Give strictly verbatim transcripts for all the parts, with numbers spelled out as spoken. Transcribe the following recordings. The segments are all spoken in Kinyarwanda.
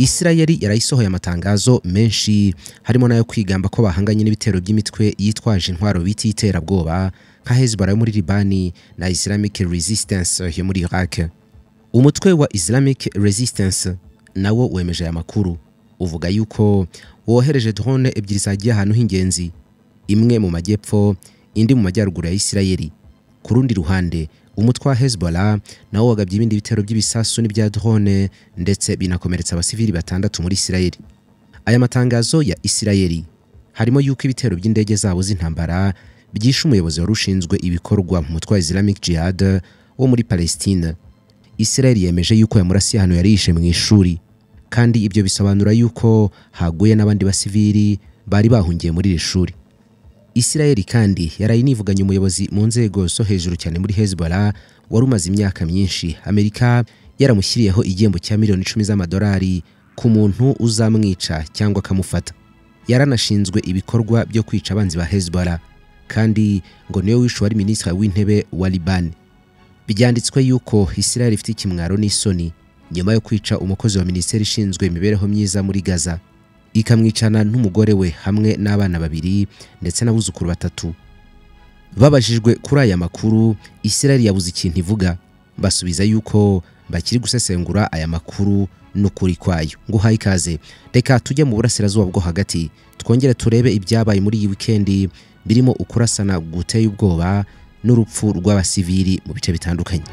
Isirayeli yarayisohoye amatangazo menshi harimo nayo kwigamba ko bahanganye n'ibitero by'imitwe yitwaje intwaro biti iterabwoba nka Hezbollah yo muri Libani na Islamic Resistance yo muri Iraq. Umutwe wa Islamic Resistance nawo wemeje aya makuru, uvuga yuko wohereje drone ebyiri zagiye ahantu h'ingenzi, imwe mu majyepfo indi mu majyaruguru ya Isirayeli. Ku rundi ruhande umutwe wa Hezbollah nawo wagabye ibindi bitero by'ibisasu n'ibya drone ndetse binakomeretsa abasivili batandatu muri Isirayeli. Aya matangazo ya Isirayeli harimo yuko ibitero by'indege zabo z'intambara byishe umuyobozi warushinzwe ibikorwa mu mutwe wa Islamic Jihad wo muri Palestine. Isirayeli yemeje yuko yamurasiye hano yarishe mu ishuri, kandi ibyo bisobanura yuko haguye n'abandi basivili bari bahungiye muri iri shuri. Isirayeli kandi yarayinivuganye umuyobozi mu nzego zo hejuru cyane muri Hezbollah wari umaze imyaka myinshi Amerika yaramushyiriyeho igihembo cya miliyoni icumi z'amadolari ku muntu uzamwica cyangwa akamufata. Yaranashinzwe ibikorwa byo kwica abanzi ba Hezbollah, kandi ngo niyo wishe wari minisitiri w'intebe wa Libani. Byanditswe yuko Isirayeli ifite ikimwaro n'isoni nyuma yo kwica umukozi wa minisiteri ishinzwe imibereho myiza muri Gaza, ikamwicana n'umugore we hamwe n'abana babiri ndetse n'abuzukuru batatu. Babajijwe kuri aya makuru, Isirayeli yabuze ikintu ivuga, basubiza yuko bakiri gusesengura aya makuru n'ukuri kwayo. Ngo hayi kaze, reka tujye mu burasirazuba bwo hagati twongere turebe ibyabaye muri iyi weekend, birimo ukurasana guteye ubwoba n'urupfu rw'abasivili mu bice bitandukanye.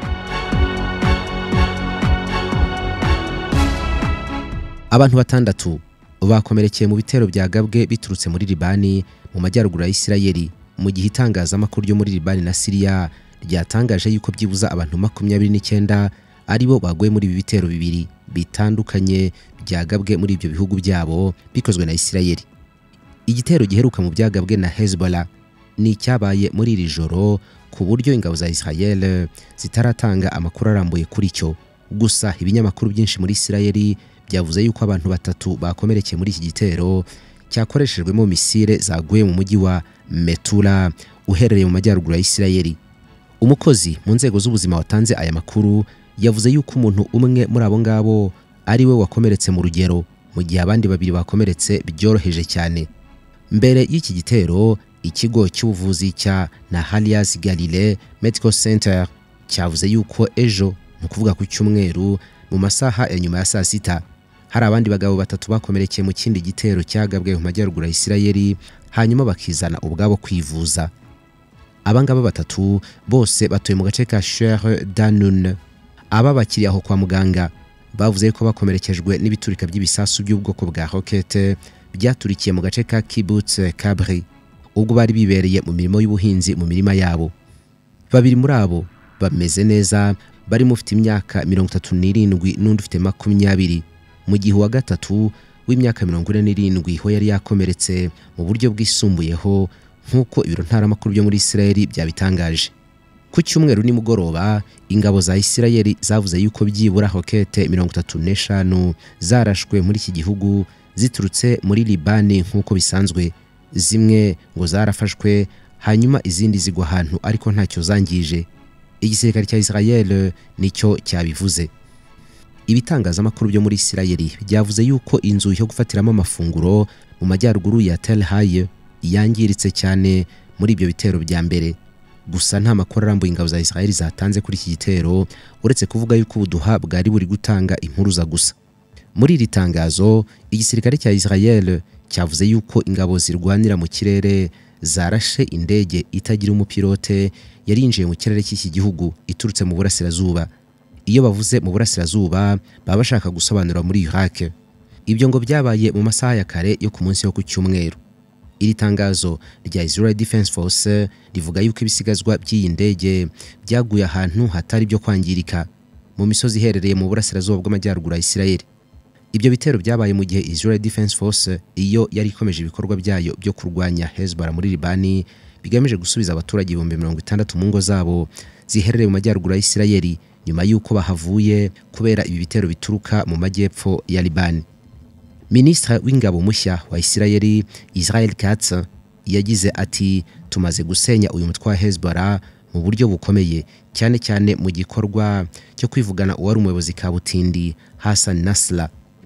Abantu batandatu bakomerekeye mu bitero byagabwe biturutse muri Libani mu majyaruguru ya Isirayeli, mu gihe itangazamakuru ryo muri Libani na Syria ryatangaje yuko byibuza abantu makumyabiri n'icyenda aribo baguye muri ibi bitero bibiri bitandukanye byagabwe muri ibyo bihugu byabo bikozwe na Isirayeli. Igitero giheruka mu byagabwe na Hezbollah ni cyabaye muri iri joro, ku buryo ingabo za Israel zitaratanga amakuru arambuye kuri cyo. Gusa ibinyamakuru byinshi muri Isirayeli byavuze yuko abantu batatu bakomerekeye muri iki gitero cyakoreshejwemo misile zaguye mu mujyi wa Metura uherereye mu majyaruguru ya Isirayeli. Umukozi mu nzego z'ubuzima watanze aya makuru yavuze yuko umuntu umwe muri abo ngabo ari we wakomeretse mu rugero, mu gihe abandi babiri bakomeretse byoroheje cyane. Mbere y'iki gitero, ikigo cy'ubuvuzi cya Nahalias Galilee Medical Center cyavuze yuko ejo, ni ukuvuga ku cyumweru, mu masaha ya nyuma ya saa sita, hari abandi bagabo batatu bakomerekeye mu kindi gitero cyagabwe mu majyaruguru ya Isirayeli, hanyuma bakizana ubwabo kwivuza. Abangaba batatu bose batuye mu gace ka Sher Danun. Aba bakiriye aho kwa muganga bavuze ko bakomerekejwe n'ibiturika by'ibisasu by'ubwoko bwa rocket byaturikiye mu gace ka Yabyutse Kabri, ubwo bari bibereye mu mirimo y'ubuhinzi mu mirima yabo. Babiri muri abo bameze neza, bari mufite imyaka mirongo itatu n'irindwi n'undi ufite makumyabiri, mu gihe wa gatatu w'imyaka mirongo ine n'irindwi ho yari yakomeretse mu buryo bwisumbuyeho, nk'uko ibiro ntaramakuru byo muri Isirayeli byabitangaje. Ku cyumweru nimugoroba, ingabo za Isirayeli zavuze yuko byibura rokete mirongo itatu n'eshanu zarashwe muri iki gihugu ziturutse muri Libani nk'uko bisanzwe. Zimwe ngo zarafashwe, hanyuma izindi zigwa ahantu ariko ntacyo zangije. Igisirikare cya Israel nicyo cyabivuze. Ibitangazamakuru byo muri Isirayeli byavuze yuko inzu yo gufatiramo amafunguro mu majyaruguru ya Tel Haye yangiritse cyane muri ibyo bitero bya mbere. Gusa nta makuru arambuye ingabo za Israel zatanze kuri iki gitero, uretse kuvuga yuko ubuduha bwari buri gutanga impuruza gusa. Muri iri tangazo, igisirikare cya Israel cyavuze yuko ingabo zirwanira mu kirere zarashe indege itagira umupilote yari yinjiye mu kirere cy'iki gihugu iturutse mu burasirazuba. Iyo bavuze mu burasirazuba baba bashaka gusobanura muri Iraq. Ibyo ngo byabaye mu masaha ya kare yo ku munsi wo ku cyumweru. Iri tangazo rya Israel Defense Force rivuga yuko ibisigazwa by'iyi ndege byaguye ahantu hatari byo kwangirika mu misozi iherereye mu burasirazuba bw'amajyaruguru ya Isirayeli. Ibyo bitero byabaye mu gihe Israel Defense Force iyo yari ikomeje ibikorwa byayo byo kurwanya Hezbollah muri Libani, bigamije gusubiza abaturage ibihumbi mirongo itandatu mu ngo zabo ziherereye mu majyaruguru ya Isirayeli nyuma yuko bahavuye kubera ibi bitero bituruka mu majyepfo ya Libani. Minisitiri w'ingabo mushya wa Isirayeli Israel Katz yagize ati, tumaze gusenya uyu mutwe wa Hezbollah mu buryo bukomeye, cyane cyane mu gikorwa cyo kwivugana uwari umuyobozi kabutindi Hassan Nasrallah.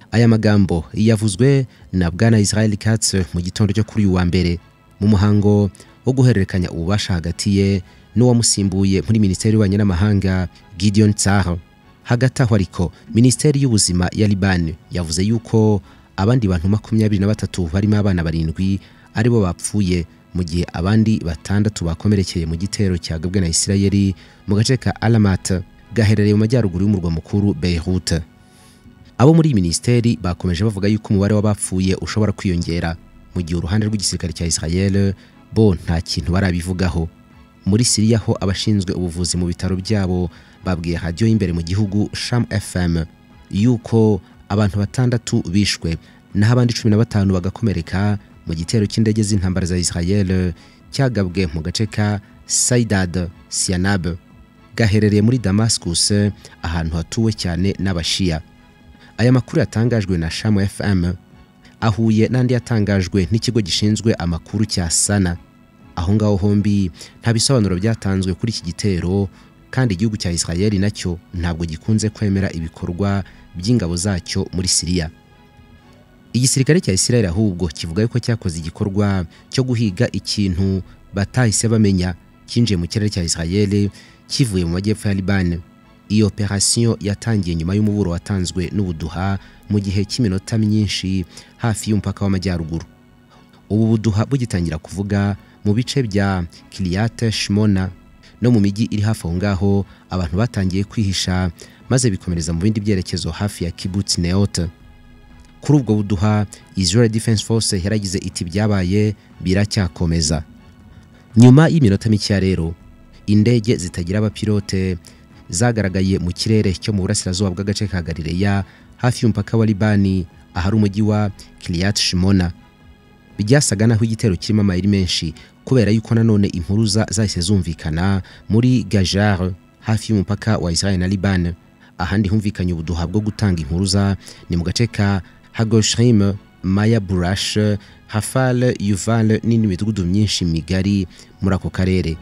Aya magambo yavuzwe na bwana Israel Katz mu gitondo cyo kuri uwa mbere mu muhango wo guhererekanya ububasha hagati ye n'uwamusimbuye muri Minisiteri y'Ububanyi n'Amahanga Gideon Tsar. Hagati aho ariko Minisiteri y'Ubuzima ya Liban yavuze yuko abandi bantu makumyabiri na batatu barimo abana barindwi aribo bapfuye mu gihe abandi batandatu bakomerekeye mu gitero cyagabwe na Isirayeli mu gace ka Alamat gaherereye mu majyaruguru y'umurwa mukuru Beirut. Abo muri Minisiteri bakomeje bavuga yuko umubare w'abapfuye ushobora kwiyongera mu gihe uruhande rw'igisirikare cya Israel bo nta kintu barabivugaho. Muri Syria ho abashinzwe ubuvuzi mu bitaro byabo babwiye radio y'imbere mu gihugu Sham F M yuko abantu batandatu bishwe naho abandi cumi na batanu bagakomereka mu gitero cy'indege z'intambara za Israel cyagabwe mu gace ka Saidad Sianab gaherereye muri Damascus, ahantu hatuwe cyane n'abashia. Aya makuru yatangajwe na Sham F M ahuye n'andi yatangajwe n'ikigo gishinzwe amakuru cya Sana. Aho ngaho hombi nta bisobanuro byatanzwe kuri iki gitero, kandi igihugu cya Israel nacyo ntabwo gikunze kwemera ibikorwa by'ingabo zacyo muri Syria. Igisirikare cya Israel ahubwo kivuga yuko cyakoze igikorwa cyo guhiga ikintu batahise bamenya kinjiye mu kirere cya Israel kivuye mu majyepfo ya Liban. Iyo operation yatangiye nyuma y'umuburo watanzwe n'ubuduha mu gihe cy'iminota myinshi hafi y'umupaka w'amajyaruguru. Ubu buduha bugitangira kuvuga mu bice bya Kiryat Shmona no mu migi iri hafi aho ngaho, abantu batangiye kwihisha maze bikomereza mu bindi byerekezo hafi ya Kibbutz Neot. Kuri ubwo buduha Israel Defense Force yaragize iti byabaye biracyakomeza. Nyuma y'iminota mike rero indege zitagira abapilote zagaragaye mu kirere cyo mu burasirazuba bw'agace ka Galileya hafi y'umupaka wa Libani ahari umujyi wa Kiryat Shmona. Byasaga naho igitero kirimo amayeri menshi kubera yuko nanone impuruza zahise zumvikana muri Gajar hafi y'umupaka wa Israel na Liban. Ahandi humvikanye ubuduha bwo gutanga impuruza ni mu gace ka Hagoshrim, Maya Burash, Hafal, Yuval n'indi midugudu myinshi migari muri ako karere.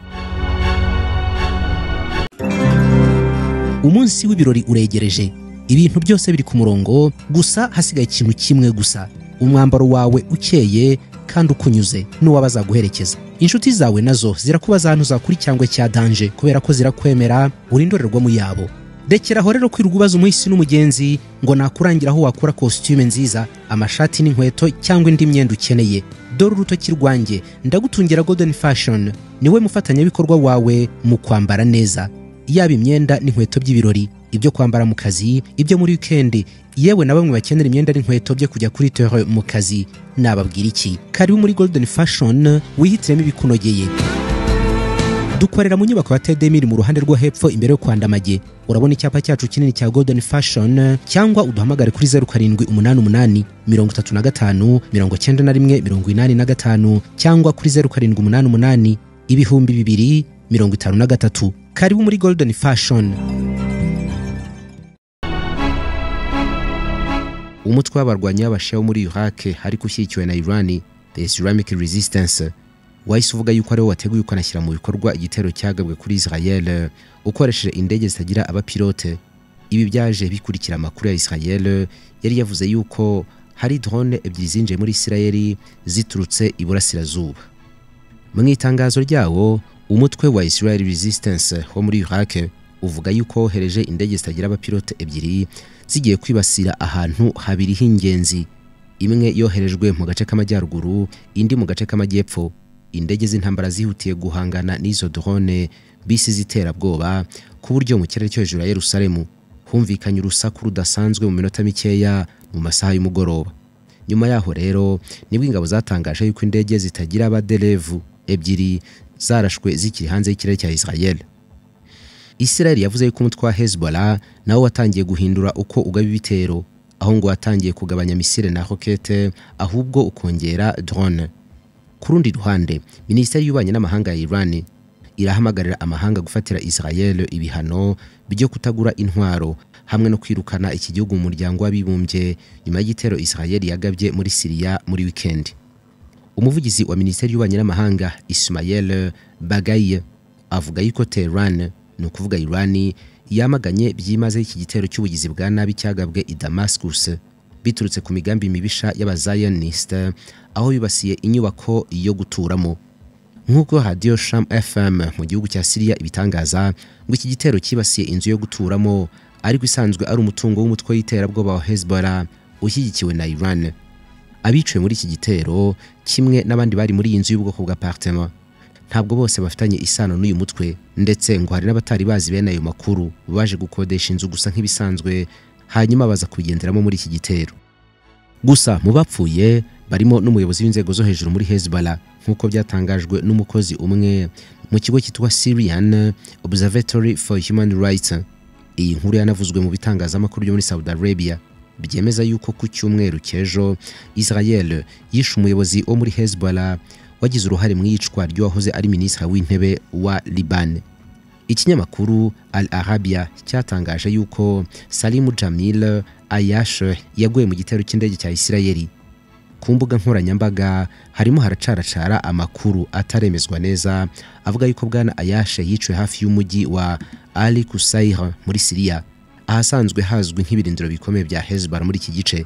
Umunsi w'ibirori uregereje, ibintu byose biri ku murongo, gusa hasigaye ikintu kimwe gusa: umwambaro wawe ukeye kandi ukunyuze n'uwabaza guherekeza. Inshuti zawe nazo zirakubaza ahantu zakuri cyangwa cya danje kubera ko zirakwemera uri indorerwamo yabo. Dekeraho rero kwirirwa ubaza umuhisi n'umugenzi ngo nakurangira aho wakura costume nziza, amashati n'inkweto cyangwa indi myenda ukeneye. Dore urutoki rwanjye ndagutungira Golden Fashion, niwe mufatanyabikorwa wawe mu kwambara neza. Yaba imyenda n'inkweto by'ibirori, ibyo kwambara mu kazi, ibyo muri weekend, yewe na bamwe bakenera imyenda n'inkweto byo kujya kuri terre mu kazi. Nababwira iki? Karibu muri Golden Fashion wihitiremo ibikunogeye. Dukorera mu nyubako ya Tedemir mu ruhande rwo hepfo imbere yo kwandamage. Urabona icyapa cyacu kinini cya Golden Fashion, cyangwa uduhamagare kuri zero karindwi umunani umunani mirongo itatu na gatanu mirongo icyenda na rimwe mirongo inani na gatanu cyangwa kuri zero karindwi umunani umunani ibihumbi bibiri mirongo itanu na gatatu. Karibu muri Golden Fashion. Umutwe w'abarwanyi b'abashia muri Iraq hari kushyikiwe na Iran, the Islamic Resistance, wahise uvuga yuko ari wo wateguye ukanashyira mu bikorwa igitero cyagabwe kuri Israel ukoresheje indege zitagira abapilote. Ibi byaje bikurikira amakuru ya Israel yari yavuze yuko hari drone ebyiri zinjiye muri Israel ziturutse iburasirazuba. Mu itangazo ryawo, umutwe wa Israel Resistance ho muri Iraq uvuga yuko hereje indege zitagira abapilote ebyiri zigiye kwibasira ahantu habiri h'ingenzi. Imwe yoherejwe mu gace k'amajyaruguru, indi mu gace k'amajyepfo. Indege z'intambara zihutiye guhangana n'izo drone bisi ziterabwoba ku buryo mu kirere cyo hejuru ya Yerusalemu humvikanye urusaku rudasanzwe mu minota mikeya mu masaha y'umugoroba. Nyuma yaho rero nibwo ingabo zatangaje yuko indege zitagira abaderevu ebyiri zarashwe zikiri hanze y'ikirere cya Israel. Israel yavuze yuko umutwe wa Hezbollah nawo watangiye guhindura uko ugaba ibitero, aho ngo watangiye kugabanya misile na rokete ahubwo ukongera drone. Ku rundi ruhande, Minisiteri y'Ububanyi n'Amahanga ya Iran irahamagarira amahanga gufatira Israel ibihano byo kutagura intwaro hamwe no kwirukana iki gihugu mu muryango w'abibumbye nyuma y'igitero Israel yagabye muri Syria muri weekend. Umuvugizi wa Minisiteri y'Ububanyi n'Amahanga Ismail Bagay avuga yuko Tehran, no kuvuga Iran, yamaganye byimaze iki gitero cy'ubugizi bwa nabi cyagabwe i Damascus biturutse ku migambi mibisha y'abazionist aho bibasiye inyubako yo guturamo. Nk'uko Radio Sham F M mu gihugu cya Syria ibitangaza ngo iki gitero kibasiye inzu yo guturamo ariko isanzwe ari umutungo w'umutwe w'iterabwoba wa Hezbollah ushyigikiwe na Iran. Abiciwe muri iki gitero kimwe n'abandi bari muri iyi nzu y'ubwoko bwa appartement ntabwo bose bafitanye isano n'uyu mutwe, ndetse ngo hari n'abatari bazi bene ayo makuru baje gukodesha inzu gusa nk'ibisanzwe hanyuma baza kugenderamo muri iki gitero. Gusa mu bapfuye barimo n'umuyobozi w'inzego zo hejuru muri Hezbollah nk'uko byatangajwe n'umukozi umwe mu kigo cyitwa Syrian Observatory for Human Rights. Iyi nkuru yanavuzwe mu bitangazamakuru byo muri Saudi Arabia byemeza yuko ku cyumweru cyejo Israel yishe umuyobozi wo muri Hezbollah wagize uruhare mu yicwa ry'uwahoze ari minisitiri w'intebe wa Liban. Ikinyamakuru Al Arabia cyatangaje yuko Salim Jamil Yarashwe yaguye mu gitero cy'indege cya Israeli. Ku mbuga nkoranyambaga harimo haracaracara amakuru ataremezwa neza avuga yuko bwana Yarashwe yiciwe hafi y'umujyi wa Ali Qusayr muri Syria, ahasanzwe hazwi nk'ibirindiro bikomeye bya Hezbollah muri iki gice.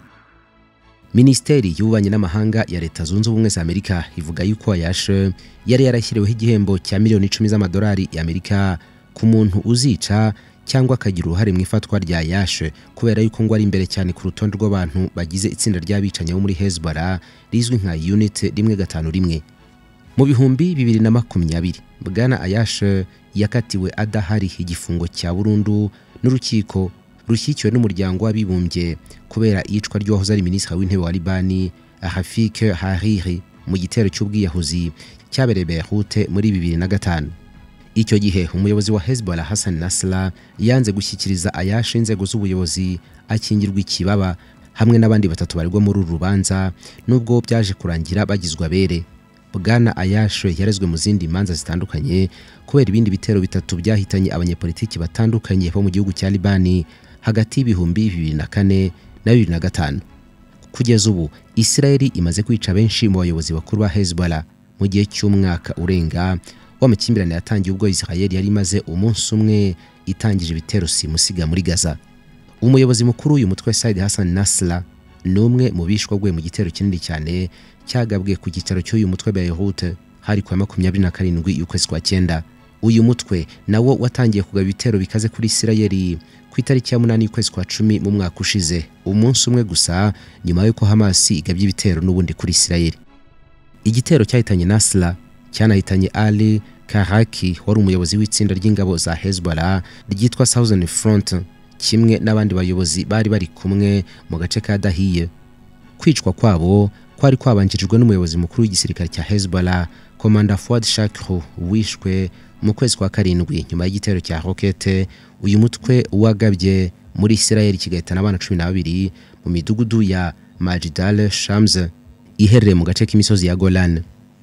Ministeri y'ububanyi n'amahanga ya Leta Zunze Ubumwe za Amerika ivuga yuko Yarashwe yari yarashyiriweho igihembo cya miliyoni icumi z'amadolari y'Amerika ku muntu uzica cyangwa akagira uruhare mu ifatwa rya Yarashwe, kubera yuko ngo ari imbere cyane ku rutonde rw'abantu bagize itsinda ry'abicanyi bo muri Hezbollah rizwi nka Unit rimwe gatanu rimwe. Mu bihumbi bibiri na makumyabiri bwana Yarashwe yakatiwe adahari igifungo cya burundu n'urukiko rushyikiwe n'umuryango w'abibumbye kubera iyicwa ry'uwahoze ari minisitiri w'intebe wa Libani Rafik Hariri mu gitero cy'ubwiyahuzi cyabereye Beirut muri bibiri na gatanu. Icyo gihe umuyobozi wa Hezbollah Hassan Nasrallah yanze gushyikiriza Yarashwe inzego z'ubuyobozi akingirwa ikibaba hamwe n'abandi batatu baregwa muri uru rubanza, nubwo byaje kurangira bagizwe abere. Bwana Yarashwe yarezwe mu zindi manza zitandukanye kubera ibindi bitero bitatu byahitanye abanyepolitiki batandukanye bo mu gihugu cya Libani hagati y'ibihumbi bibiri na kane na bibiri na gatanu. Kugeza ubu Israeli imaze kwica benshi mu bayobozi bakuru ba Hezbollah mu gihe cy'umwaka urenga w'amakimbirane yatangiye ubwo Israeli yari imaze umunsi umwe itangije ibitero simusiga muri Gaza. Umuyobozi mukuru uyu mutwe Said Hassan Nasrallah n'umwe mu bishwa gwe mu gitero kinini cyane cyagabwe ku gitero cy'uyu mutwe Beirut hari kwa makumyabiri na karindwi y'ukwezi kwa cyenda. Uyu mutwe nawo watangiye kugaba ibitero bikaze kuri Israeli ku itariki ya munani y'ukwezi kwa cumi mu mwaka ushize, umunsi umwe gusa nyuma y'uko Hamas igabye ibitero n'ubundi kuri Israeli. Igitero cyahitanye Nasrallah cyanahitanye Ali Karaki wari umuyobozi w'itsinda ry'ingabo za Hezbollah ryitwa Southern Front, kimwe n'abandi bayobozi bari bari kumwe mu gace ka Dahiye. Kwicwa kwabo kwari kwabanjirijwe n'umuyobozi mukuru w'igisirikare cya Hezbollah Commander Fouad Shakr wishwe mu kwezi kwa karindwi nyuma y'igitero cya rokete uyu mutwe wagabye muri Israel kigahitana abana cumi na babiri mu midugudu ya Majdal Shams iherereye mu gace k'imisozi ya Golan.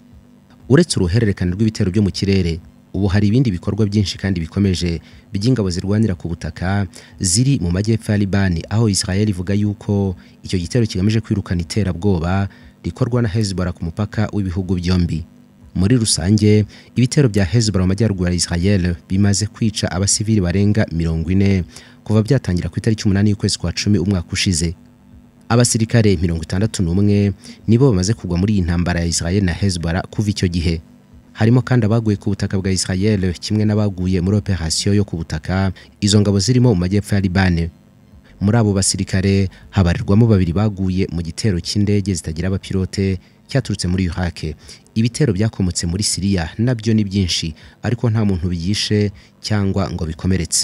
Uretse uruhererekane rw'ibitero byo mu kirere, ubu hari ibindi bikorwa byinshi kandi bikomeje by'ingabo zirwanira ku butaka ziri mu majyepfo ya Libani, aho Israel ivuga yuko icyo gitero kigamije kwirukana iterabwoba rikorwa na Hezbollah ku mupaka w'ibihugu byombi. Muri rusange ibitero bya Hezbollah mu majyaruguru ya Israel bimaze kwica abasivili barenga mirongo ine kuva byatangira ku itariki umunani y'ukwezi kwa cumi umwaka ushize. Abasirikare mirongo itandatu n'umwe nibo bamaze kugwa muri iyi ntambara ya Israel na Hezbollah kuva icyo gihe. Harimo kandi abaguye ku butaka bwa Israel kimwe n'abaguye muri operation yo ku butaka izo ngabo zirimo mu majyepfo ya Libane. Muri abo basirikare habarirwamo babiri baguye mu gitero cy'indege zitagira abapilote cyaturutse muri Iraq. Ibitero byakomotse muri Syria nabyo ni byinshi ariko nta muntu biyishe cyangwa ngo bikomeretse.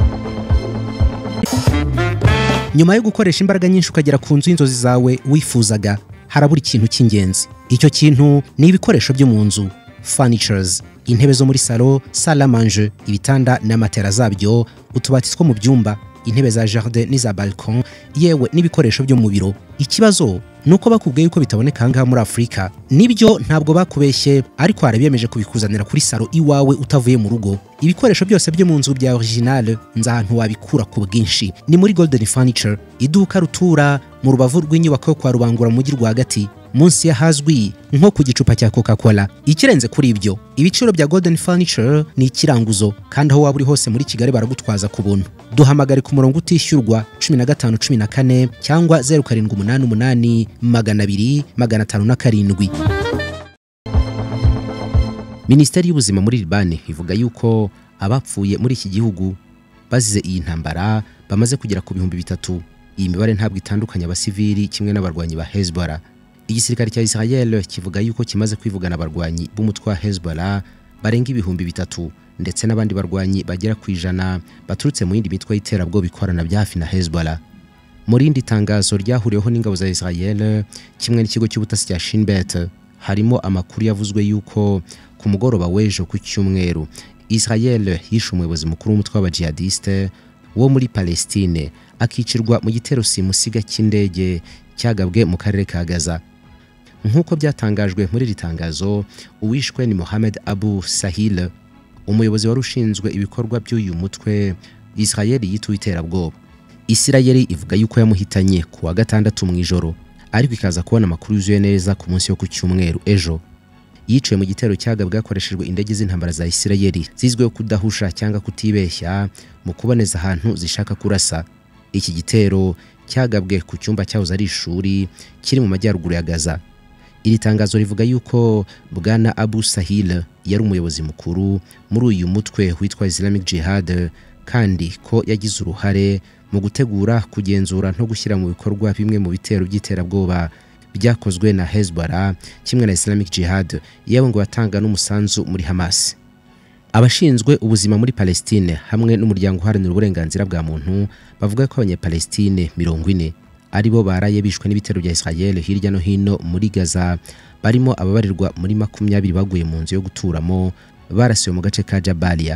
Nyuma yo gukoresha imbaraga nyinshi ukagera ku nzu y'inzozi zawe wifuzaga, harabura ikintu cy'ingenzi. Icyo kintu ni ibikoresho byo mu nzu, furnitures, intebe zo muri salo, salle à manger, ibitanda n'amatera zabyo, utubati two mu byumba, intebe za jardin n'iza balcon, yewe n'ibikoresho byo mu biro. Ikibazo nuko bakubwiye yuko bitaboneka hanga muri Afrika. Nibyo ntabwo bakubeshye, ariko harabiyemeje kubikuzanira kuri salo iwawe utavuye mu rugo. Ibikoresho byose byo mu nzu bya original nza ahantu wabikura ku bwinshi ni muri Golden Furniture, iduka rutura mu rubavu rw'inyubako yo kwa Rubangura mu mujyi rwagati. munsi y'ahazwi nko ku gicupa cya Coca-Cola. Ikirenze kuri ibyo, ibiciro bya Golden Furniture ni ikiranguzo, kandi aho waba uri hose muri Kigali baragutwaza ku buntu. Duhamagare ku murongo utishyurwa cumi na gatanu cumi na kane cyangwa zeru karindwi umunani umunani magana abiri magana atanu na karindwi. Minisiteri y'ubuzima muri Libani ivuga yuko abapfuye muri iki gihugu bazize iyi ntambara bamaze kugera ku bihumbi bitatu. Iyi mibare ntabwo itandukanye abasivili kimwe n'abarwanyi ba Hezbollah. Igisirikare cya Israel kivuga yuko kimaze kwivugana abarwanyi b'umutwe wa Hezbollah barenga ibihumbi bitatu, ndetse n'abandi barwanyi bagera ku ijana baturutse mu yindi mitwe y'iterabwoba ikorana bya hafi na Hezbollah. Muri indi tangazo ryahuriweho n'ingabo za Israel kimwe n'ikigo cy'ubutasi cya Shin Bet, harimo amakuru yavuzwe yuko ku mugoroba w'ejo ku cyumweru Israel yishe umuyobozi mukuru w'umutwe w'abajihadiste wo muri Palestine akicirwa mu gitero simusiga cy'indege cyagabwe mu karere ka Gaza. Nk'uko byatangajwe muri iri tangazo, uwishwe ni Mohamed Abu Sahil, umuyobozi wari ushinzwe ibikorwa by'uyu mutwe Israel yituye iterabwoba. Israel ivuga yuko yamuhitanye ku wa gatandatu mu ijoro, ariko ikaza kubona amakuru yuzuye neza ku munsi wo ku cyumweru ejo. Yiciwe mu gitero cyagabwe hakoreshejwe indege z'intambara za Israel zizwiho kudahusha cyangwa kutibeshya mu kuboneza ahantu zishaka kurasa. Iki gitero cyagabwe ku cyumba cyahoze ari ishuri kiri mu majyaruguru ya Gaza. Iri tangazo rivuga yuko Bwana Abu Sahil yari umuyobozi mukuru muri uyu mutwe witwa Islamic Jihad, kandi ko yagize uruhare mu gutegura, kugenzura no gushyira mu bikorwa bimwe mu bitero by'iterabwoba byakozwe na Hezbollah kimwe na Islamic Jihad, yewe ngo yatanga n'umusanzu muri Hamas. Abashinzwe ubuzima muri Palestine hamwe n'umuryango uharanira uburenganzira bwa muntu bavuga ko abanyapalestine mirongo ine aribo baraye bishwe n'ibitero bya Israel hirya no hino muri Gaza, barimo ababarirwa muri makumyabiri baguye mu nzu yo guturamo barasiwe mu gace ka Jabalia.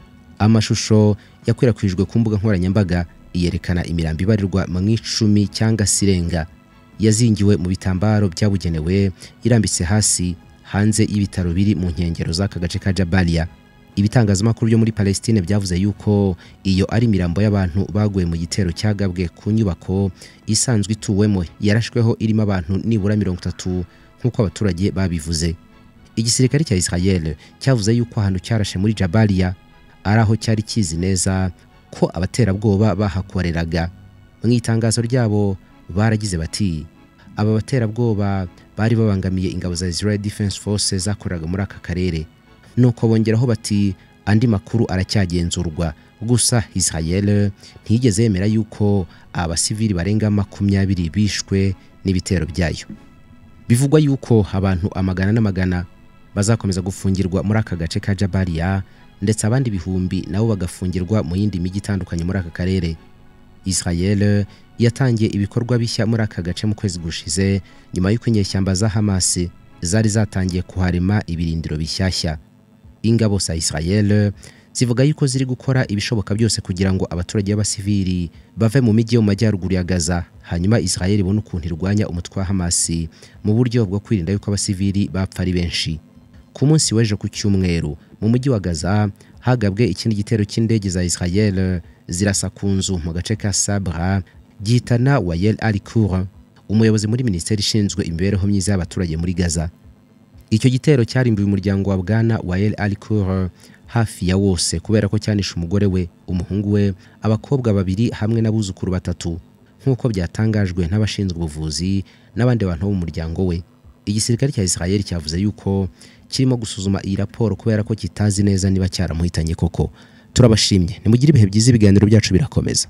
Amashusho yakwirakwijwe ku mbuga nkoranyambaga yerekana imirambo ibarirwa mu icumi cyangwa sirenga yazingiwe mu bitambaro byabugenewe irambitse hasi hanze y'ibitaro biri mu nkengero z'aka gace ka Jabalia. Ibitangazamakuru byo muri Palestine byavuze yuko iyo ari imirambo y'abantu baguye mu gitero cyagabwe ku nyubako isanzwe ituwemo yarashweho irimo abantu nibura mirongo itatu nk'uko abaturage babivuze. Igisirikare cya Israel cyavuze yuko ahantu cyarashe muri Jabalia ari aho cyari kizi neza ko abaterabwoba bahakoreraga. Mu itangazo ryabo baragize bati aba baterabwoba bari babangamiye ingabo za Israel Defense Forces zakoraga muri aka karere. Nuko bongeraho bati andi makuru aracyagenzurwa, gusa Israel ntiyigeze yemera yuko abasivili barenga makumyabiri bishwe n'ibitero byayo. Bivugwa yuko abantu amagana n'amagana bazakomeza gufungirwa muri aka gace ka Jabalia, ndetse abandi bihumbi nabo bagafungirwa mu yindi mijyi itandukanye muri aka karere. Israel yatangiye ibikorwa bishya muri aka gace mu kwezi gushize nyuma y'uko inyeshyamba za Hamas zari zatangiye kuharema ibirindiro bishyashya. Ingabo za Israel zivuga yuko ziri gukora ibishoboka byose kugira ngo abaturage b'abasivili bave mu mijyi yo mu majyaruguru ya Gaza, hanyuma Israel ibone ukuntu irwanya umutwe wa Hamas mu buryo bwo kwirinda yuko abasivili bapfa ari benshi. Ku munsi w'ejo ku cyumweru mu mujyi wa Gaza hagabwe ikindi gitero cy'indege za Israel zirasa ku nzu mu gace ka Sabra gitana Wayel Alikour, umuyobozi muri minisiteri ishinzwe imibereho myiza y'abaturage muri Gaza. Icyo gitero cyarimbuye umuryango wa Bwana Wayel Alikour hafi ya Yose kubera ko cyanisha umugore we, umuhungu we, abakobwa babiri hamwe n'abuzukuru batatu, nk'uko byatangajwe n'abashinzwe ubuvuzi n'abandi bantu bo mu muryango we. Igisirikare cya Israel cyavuze yuko kirimo gusuzuma iyi raporo kubera ko kitazi neza niba cyaramuhitanye koko. Turabashimye, nimugire ibihe byiza, ibiganiro byacu birakomeza.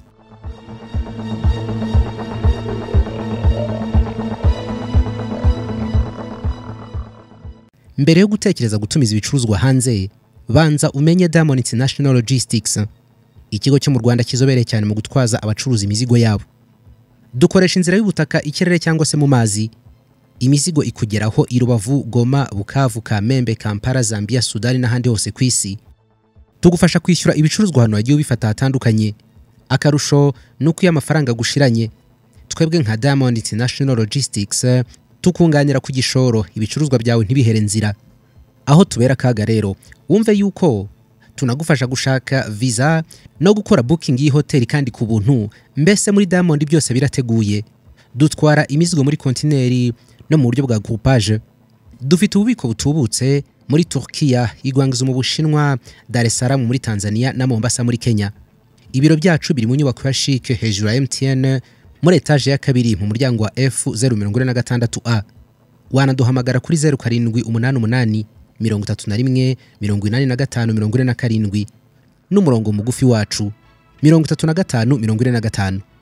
Mbere yo gutekereza gutumiza ibicuruzwa hanze, banza umenye Diamond International Logistics, ikigo cyo mu Rwanda kizobereye cyane mu gutwaza abacuruza imizigo yabo. Dukoresha inzira y'ubutaka, ikirere cyangwa se mu mazi. Imizigo ikugeraho i Rubavu, Goma, Bukavu, Kamembe, Kampala, Zambia, Sudani n'ahandi hose ku isi. Tugufasha kwishyura ibicuruzwa hano hagiye bifata hatandukanye. Akarusho nuko iyo amafaranga gushiranye, twebwe nka Diamond International Logistics tukunganira ku gishoro ibicuruzwa byawe ntibihere nzira. Aho tubera kaga rero, wumve yuko tunagufasha gushaka visa no gukora booking y'ihoteli kandi ku buntu. Mbese muri Diamond byose birateguye. Dutwara imizigo muri kontineri no mu buryo bwa groupage. Dufite ububiko butubutse muri Turkiya, igwangizo mu Bushinwa, Dar es Salaam muri Tanzania na Mombasa muri Kenya. Ibiro byacu biri mu nyubako ya Chic hejuru ya M T N muri etage ya kabiri mu muryango wa F zero mirongo ine na gatandatu A. Wanaduhamagara kuri zero karindwi umunani umunani mirongo itatu na rimwe mirongo inani na gatanu mirongo ine na karindwi n'umurongo mugufi wacu mirongo itatu na gatanu mirongo ine na gatanu.